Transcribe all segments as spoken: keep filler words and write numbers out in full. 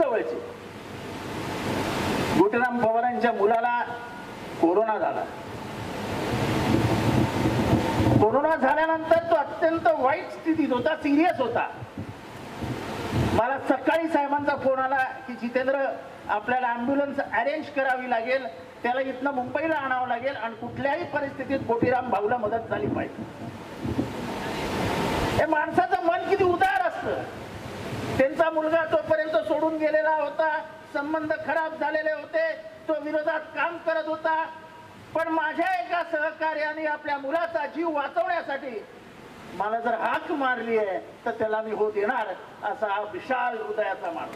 जवळचे. गोटीराम पवारांच्या मुलाला कोरोना झाला. कोरोना झाल्यानंतर तो अत्यंत वाईट स्थितीत होता, सिरियस होता. मला सकाळी साहेबांचा फोन आला की जितेंद्र, आपल्याला ॲम्ब्युलन्स अरेंज करावी लागेल, त्याला इथनं मुंबईला आणावं लागेल आणि कुठल्याही परिस्थितीत गोटीराम भाऊला मदत झाली पाहिजे. हे माणसाचं मन किती उदार असतं. त्यांचा मुलगा तोपर्यंत सोडून गेलेला होता, संबंध खराब झालेले होते, तो विरोधात काम करत होता. पण माझ्या एका सहकार्याने आपल्या मुलाचा जीव वाचवण्यासाठी मला जर हाक मारली आहे तर त्याला मी हो देणार, असा हा विशाल हृदयाचा माणूस.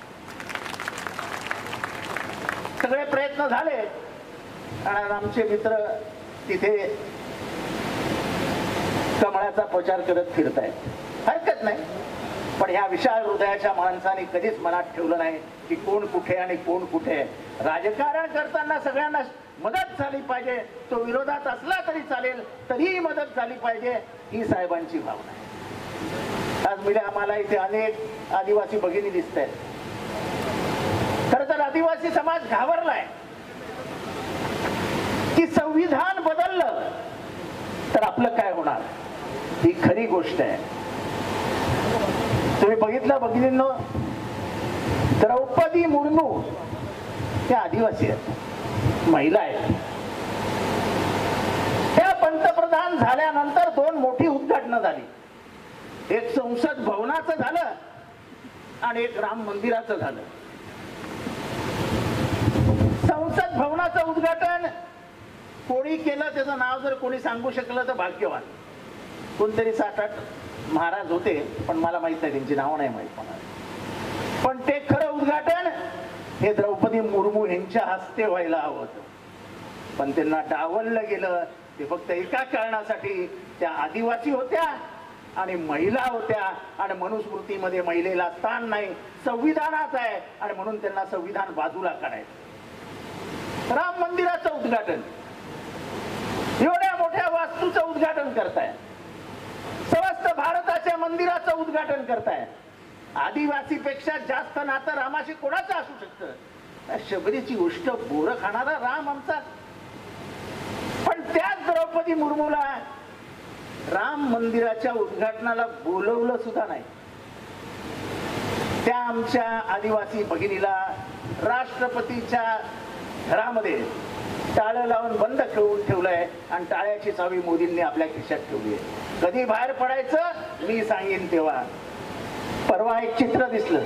सगळे प्रयत्न झाले आणि आमचे मित्र तिथे कमळाचा प्रचार करत फिरतायत. हरकत नाही, पण ह्या विशाल हृदयाच्या माणसाने कधीच मनात ठेवलं नाही की कोण कुठे आणि कोण कुठे. राजकारण करताना सगळ्यांना मदत झाली पाहिजे, तो विरोधात असला तरी चालेल, तरीही मदत झाली पाहिजे, ही साहेबांची भावना आहे. आज म्हणजे आम्हाला इथे अनेक आदिवासी भगिनी दिसत आहेत. खरं तर आदिवासी समाज घाबरलाय की संविधान बदललं तर आपलं काय होणार. ही खरी गोष्ट आहे. तुम्ही बघितलं भगिनींनो, द्रौपदी मुर्मू त्या आदिवासी आहेत, महिला आहेत. त्या पंतप्रधान झाल्यानंतर दोन मोठी उद्घाटनं झाली. एक संसद भवनाचं झालं आणि एक राम मंदिराचं झालं. संसद भवनाचं उद्घाटन कोणी केलं त्याचं नाव जर कोणी सांगू शकलं तर भाग्यवान. कोणतरी सात आठ महाराज होते, पण मला माहित नाही, त्यांची नावं नाही माहित मला. पण ते खरं उद्घाटन हे द्रौपदी मुर्मू यांच्या हस्ते व्हायला हवं होतं. पण त्यांना डावललं गेलं. ते फक्त एका कारणासाठी, त्या आदिवासी होत्या आणि महिला होत्या आणि मनुस्मृतीमध्ये महिलेला स्थान नाही, संविधानात आहे, आणि म्हणून त्यांना संविधान बाजूला काढायचं. राम मंदिराचं उद्घाटन, एवढ्या मोठ्या वास्तूचं उद्घाटन करताय, समस्त भारताच्या मंदिराचं उद्घाटन करताय. आदिवासीपेक्षा जास्त नातं रामाशी कोणाचं असू शकतं. शबरीची गोष्ट बोरं खाणारा राम आमचा. पण त्याच द्रौपदी मुर्मूला राम मंदिराच्या उद्घाटनाला बोलवलं सुद्धा नाही. त्या आमच्या आदिवासी भगिनीला राष्ट्रपतीच्या घरामध्ये टाळं लावून बंद ठेवून ठेवलंय आणि टाळ्याची चावी मोदींनी आपल्या खिशात ठेवली आहे. कधी बाहेर पडायचं मी सांगेन तेव्हा. परवा एक चित्र दिसलं.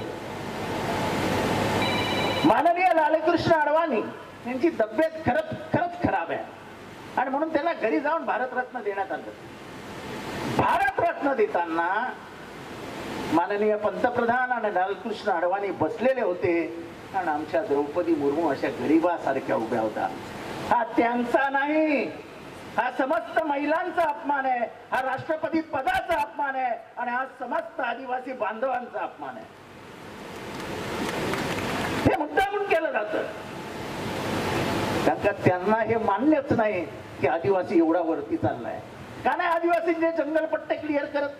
माननीय लालकृष्ण अडवाणी यांची तब्येत खरंच खरंच खराब आहे आणि म्हणून त्यांना घरी जाऊन भारतरत्न देण्यात आलं. भारतरत्न देताना माननीय पंतप्रधान आणि लालकृष्ण अडवाणी बसलेले होते आणि आमच्या द्रौपदी मुर्मू अशा गरीबासारख्या उभ्या होत्या. हा त्यांचा नाही, हा समस्त महिलांचा अपमान आहे, हा राष्ट्रपती पदाचा अपमान आहे आणि हा समस्त आदिवासी बांधवांचा अपमान आहे. हे मुद्दामून केलं जातं कारण त्यांना हे मान्यच नाही की आदिवासी एवढा वरती चाललाय. का नाही आदिवासींचे जंगलपट्टे क्लिअर करत?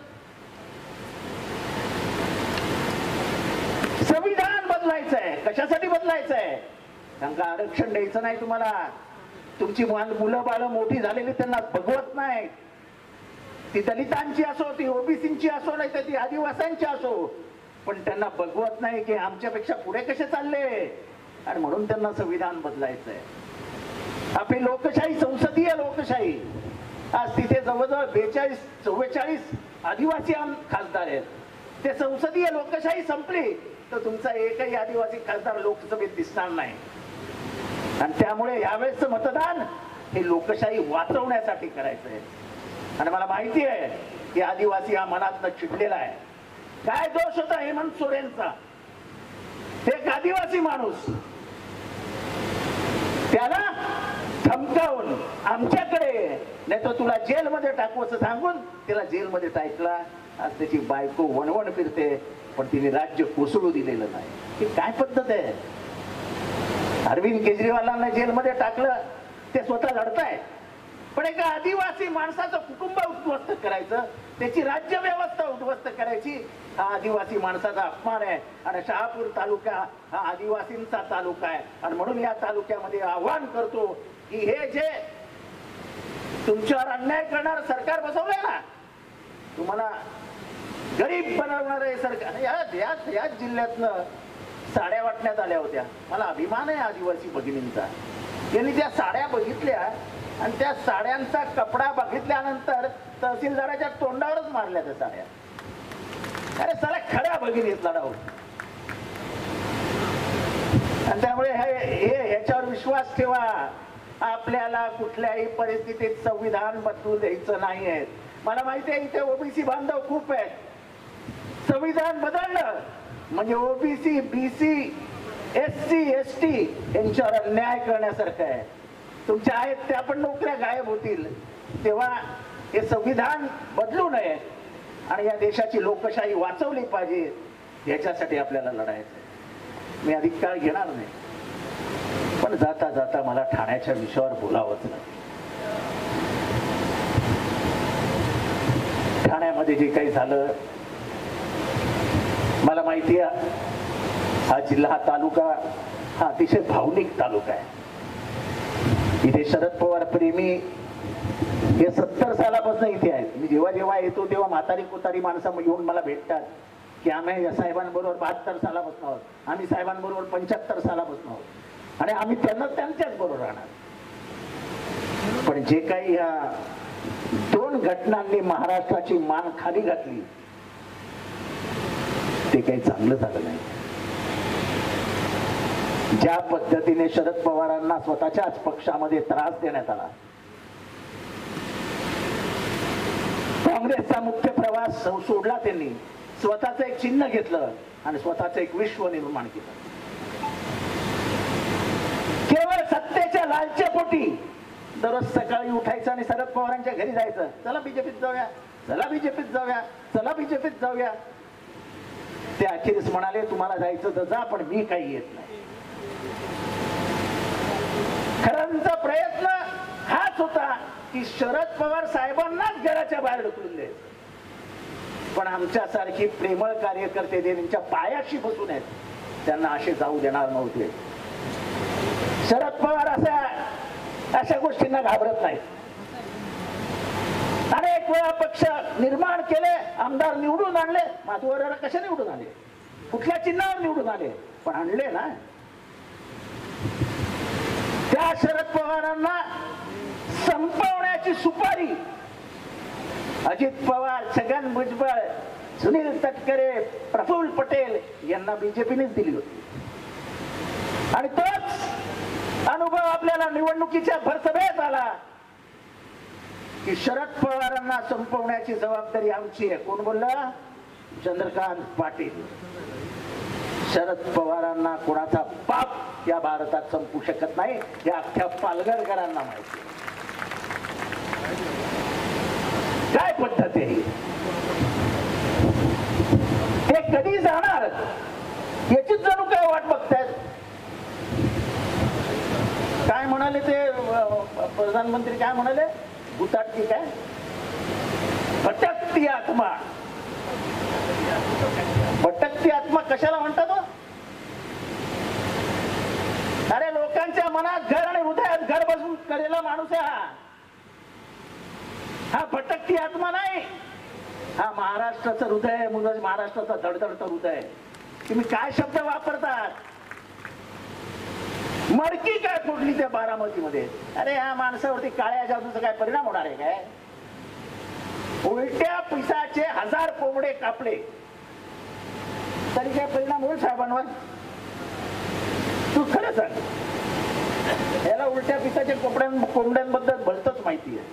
संविधान बदलायचं आहे. कशासाठी बदलायचं आहे? कारण का आरक्षण द्यायचं नाही तुम्हाला. तुमची मुलं बाळ मोठी झालेली त्यांना बघवत नाही. ती दलितांची असो, ती ओबीसींची असो, नाही तर ती आदिवासींची असो, पण त्यांना बघवत नाही की आमच्यापेक्षा पुढे कसे चालले, आणि म्हणून त्यांना संविधान बदलायचं आहे. आपली लोकशाही, संसदीय लोकशाही, आज तिथे जवळजवळ बेचाळीस चव्वेचाळीस आदिवासी खासदार आहेत. ते संसदीय लोकशाही संपली तर तुमचा एकही आदिवासी खासदार लोकसभेत दिसणार नाही. आणि त्यामुळे यावेळेस मतदान हे लोकशाही वाचवण्यासाठी करायचं आहे. आणि मला माहिती आहे की आदिवासी हा मनातनं चिडलेला आहे. काय दोष होता हेमंत सोरेनचा? एक आदिवासी माणूस, त्याला धमकावून आमच्याकडे नाही तर तुला जेलमध्ये टाकू असं सांगून त्याला जेलमध्ये टाकला. आज त्याची बायको वणवण फिरते, पण तिने राज्य कोसळू दिलेलं नाही. ही काय पद्धत आहे? अरविंद केजरीवालांना जेलमध्ये टाकलं, ते स्वतः लढताय, पण एका आदिवासी माणसाचं कुटुंब उद्ध्वस्त करायचं त्याची राज्य व्यवस्था उद्ध्वस्त करायची हा आदिवासी माणसाचा अपमान आहे. आणि शहापूर तालुका हा आदिवासींचा तालुका आहे. आणि म्हणून या तालुक्यामध्ये आव्हान करतो की हे जे तुमच्यावर अन्याय करणार सरकार बसवलंय ना, तुम्हाला गरीब बनवणार आहे सरकार. याच याच जिल्ह्यातनं साड्या वाटण्यात आल्या होत्या. मला अभिमान आहे आदिवासी भगिनींचा. त्यांनी त्या साड्या बघितल्या आणि त्या साड्यांचा कपडा बघितल्यानंतर तहसीलदाराच्या तोंडावरच मारल्या त्या साड्या. अरे साला खड्या भगिनीत लढावं. आणि त्यामुळे हे ह्याच्यावर विश्वास ठेवा. आपल्याला कुठल्याही परिस्थितीत संविधान बदलू द्यायचं नाहीये. मला माहिती आहे इथे ओबीसी बांधव खूप आहेत. संविधान बदललं म्हणजे ओबीसी, बीसी, एससी, एसटी यांच्यावर अन्याय करण्यासारखं आहे. तुमच्या आहेत त्या पण नोकऱ्या गायब होतील. तेव्हा हे संविधान बदलू नये आणि या देशाची लोकशाही वाचवली पाहिजे. याच्यासाठी आपल्याला लढायचं. मी अधिक काळ घेणार नाही, पण जाता जाता मला ठाण्याच्या विषयावर बोलावंच नाही. ठाण्यामध्ये जे काही झालं मला माहिती आहे. हा जिल्हा, हा तालुका हा अतिशय भावनिक तालुका आहे. इथे शरद पवार प्रेमी हे सत्तर सालापासून इथे आहेत. मी जेव्हा जेव्हा येतो तेव्हा म्हातारी कोतारी माणसं येऊन मला भेटतात की आम्ही साहेबांबरोबर बहात्तर सालापासून आहोत, आम्ही साहेबांबरोबर पंच्याहत्तर सालापासून आहोत आणि आम्ही त्यांना त्यांच्याच बरोबर राहणार. पण जे काही या दोन घटनांनी महाराष्ट्राची मान खाली घातली ते काही चांगलं झालं नाही. ज्या पद्धतीने शरद पवारांना स्वतःच्याच पक्षामध्ये त्रास देण्यात आला, काँग्रेसचा मुख्य प्रवास सोडला, त्यांनी स्वतःचं एक चिन्ह घेतलं आणि स्वतःचं एक विश्व निर्माण केलं. केवळ सत्तेच्या लालचेपोटी दररोज सकाळी उठायचं आणि शरद पवारांच्या घरी जायचं. चला बीजेपीत जाऊया, चला बीजेपीत जाऊया, चला बीजेपीत जाऊया. ते अखेरीस म्हणाले तुम्हाला जायचं तर जा, पण मी काही येत नाही. खऱ्यांचा प्रयत्न हाच होता की शरद पवार साहेबांनाच घराच्या बाहेर ढकलून द्यायचं. पण आमच्यासारखी प्रेमळ कार्यकर्ते जे त्यांच्या पायाशी बसून आहेत त्यांना असे जाऊ देणार नव्हते. शरद पवार अशा अशा गोष्टींना घाबरत नाहीत. अनेक वेळा पक्ष निर्माण केले, आमदार निवडून आणले. माधवराव कशा निवडून आले, कुठल्या चिन्हावर निवडून आले, पण आणले ना. त्या शरद पवारांना संपवण्याची सुपारी अजित पवार, छगन भुजबळ, सुनील तटकरे, प्रफुल्ल पटेल यांना बीजेपीनेच दिली होती. आणि तोच अनुभव आपल्याला निवडणुकीच्या भरसभेत आला की शरद पवारांना संपवण्याची जबाबदारी आमची आहे. कोण बोलला? चंद्रकांत पाटील. शरद पवारांना कोणाचा पाप या भारतात संपू शकत नाही, या अख्ख्या पालघरकरांना माहिती. काय पद्धत आहे ते कधी जाणार याचीच जणू काय वाट बघतायत. काय म्हणाले ते प्रधानमंत्री, काय म्हणाले? भूताटकी काय भटकती आत्मा. भटकती आत्मा कशाला म्हणतात? अरे लोकांच्या मनात घर आणि हृदयात घर बसून करेला माणूस आहे हा. हा भटकती आत्मा नाही, हा महाराष्ट्राचं हृदय आहे. महाराष्ट्राचा धडधडतं हृदय. तुम्ही काय शब्द वापरतात? मडकी काय फोडली त्या बारामती मध्ये? अरे या माणसावरती काळ्या जादूचा काय परिणाम होणार आहे काय? उलट्या पिसाचे हजार कोंबडे कापले तरी काय परिणाम होईल साहेबांवर? तू खरं सांग. याला उलट्या पिसाच्या कोंबड्यां कोंबड्यांबद्दल भलतच माहिती आहे.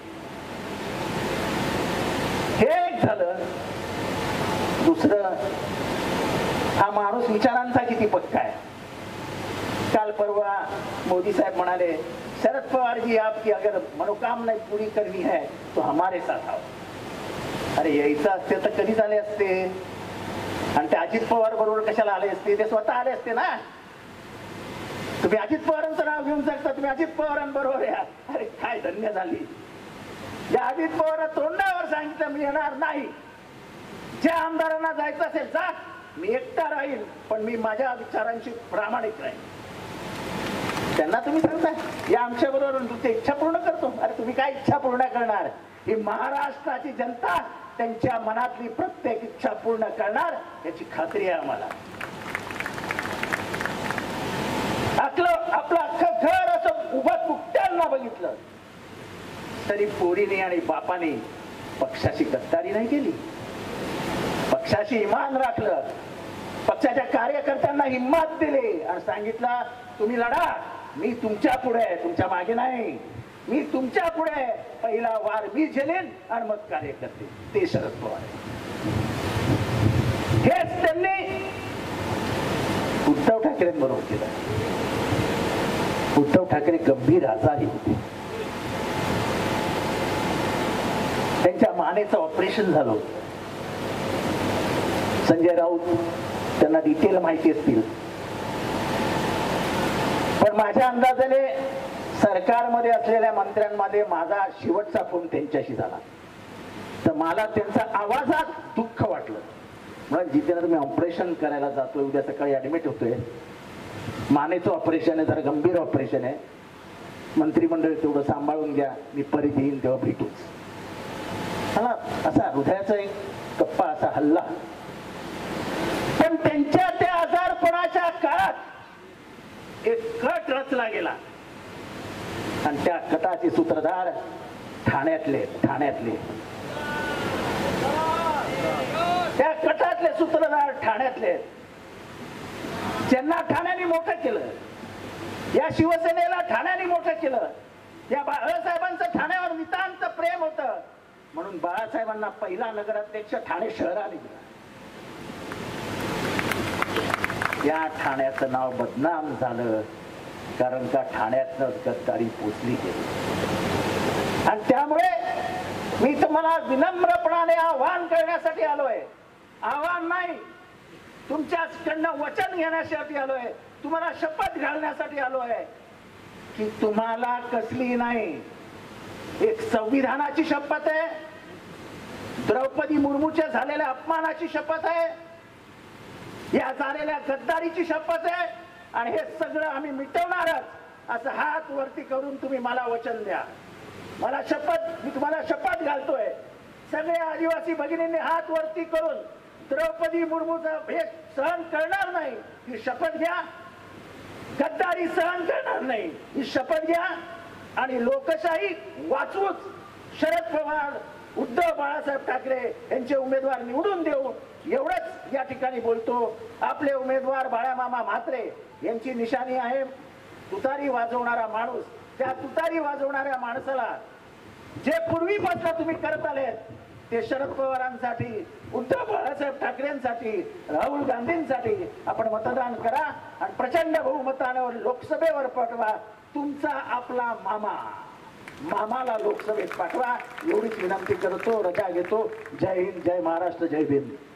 हे एक झालं. दुसरं, हा माणूस विचारांचा किती पक्का आहे. काल परवा मोदी साहब म्हणाले शरद पवार जी आपकी अगर मनोकामना पूरी करनी है तो हमारे साथ आओ. अरे यायचं असते तर कधी झाले असते. आणि ते अजित पवार बरोबर कशाला आले असते? ते स्वतः आले असते ना. तुम्ही अजित पवारांचं नाव घेऊन शकता, तुम्ही अजित पवारांबरोबर या. अरे काय धन्य झाली. या अजित पवार तोंडावर सांगितलं मी येणार नाही, ज्या आमदारांना जायचं असेल जा, मी एकटा राहील पण मी माझ्या विचारांशी प्रामाणिक राहील. त्यांना तुम्ही सांगताय या आमच्या बरोबर तुमची इच्छा पूर्ण करतो. अरे तुम्ही काय इच्छा पूर्ण करणार? ही महाराष्ट्राची जनता त्यांच्या मनातली प्रत्येक इच्छा पूर्ण करणार याची खात्री आहे आम्हाला. आपलं आपलं अख्खं घर असं उभं तुटताना बघितलं तरी पोरीने आणि बापाने पक्षाची गद्दारी नाही केली, पक्षाशी इमान राखलं, पक्षाच्या कार्यकर्त्यांना हिम्मत दिली आणि सांगितलं तुम्ही लढा, मी तुमच्या पुढे आहे, तुमच्या मागे नाही, मी तुमच्या पुढे आहे, पहिला वार मी झेलेन आणि मग कार्यकर्ते. ते शरद पवार हेच त्यांनी उद्धव ठाकरेंबरोबर केलं. उद्धव ठाकरे गंभीर आजारी होते, त्यांच्या मानेचं ऑपरेशन झालं होतं. संजय राऊत त्यांना डिटेल माहिती असतील, पण माझ्या अंदाजाने सरकारमध्ये असलेल्या मंत्र्यांमध्ये माझा शेवटचा फोन त्यांच्याशी झाला तर मला त्यांचा आवाजात दुःख वाटलं. म्हणून जिथे मी ऑपरेशन करायला जातोय, उद्या सकाळी ऍडमिट होतोय, मानेचं ऑपरेशन आहे, जरा गंभीर ऑपरेशन आहे, मंत्रिमंडळ तेवढं सांभाळून घ्या, मी परत येईन तेव्हा भेटूच. मला असा हृदयाचा एक कप्पा असा हल्ला. पण त्यांच्या त्या आजारपणाच्या काळात एक कट रचला गेला आणि त्या कटाचे सूत्रधार ठाण्यातले ठाण्यातले त्या कटातले सूत्रधार ठाण्यातले ज्यांना ठाण्याने मोठं केलं, या शिवसेनेला ठाण्याने मोठं केलं, या बाळासाहेबांचं ठाण्यावर नितांत प्रेम होतं म्हणून बाळासाहेबांना पहिला नगराध्यक्ष ठाणे शहराने दिला. या ठाण्याचं नाव बदनाम झालं कारण का ठाण्यातनं गद्दारी पोचली गेली. आणि त्यामुळे मी तुम्हाला विनम्रपणाने आवाहन करण्यासाठी आलोय, आव्हान नाही, तुमच्याकडनं वचन घेण्यासाठी आलोय, तुम्हाला शपथ घालण्यासाठी आलोय की तुम्हाला कसली नाही, एक संविधानाची शपथ आहे, द्रौपदी मुर्मूच्या झालेल्या अपमानाची शपथ आहे, या झालेल्या गद्दारीची शपथ आहे आणि हे सगळं आम्ही मिटवणारच असं हात वरती करून तुम्ही मला वचन द्या. मला शपथ, मी तुम्हाला शपथ घालतोय, सगळे आदिवासी भगिनींनी हात वरती करून द्रौपदी मुर्मूचा भेद सहन करणार नाही ही शपथ घ्या, गद्दारी सहन करणार नाही ही शपथ घ्या आणि लोकशाही वाचवूच. शरद पवार, उद्धव बाळासाहेब ठाकरे यांचे उमेदवार निवडून देऊ एवढंच या ठिकाणी बोलतो. आपले उमेदवार बाळामामा म्हात्रे यांची निशाणी आहे तुतारी वाजवणारा माणूस. त्या तुतारी वाजवणाऱ्या माणसाला जे पूर्वीपासून तुम्ही करत आलेत ते शरद पवारांसाठी, उद्धव बाळासाहेब ठाकरेंसाठी, राहुल गांधींसाठी आपण मतदान करा आणि प्रचंड बहुमतावर लोकसभेवर पाठवा. तुमचा आपला मामा मामाला लोकसभेत पाठवा एवढीच विनंती करतो. रजा घेतो. जय हिंद, जय महाराष्ट्र, जय भीम.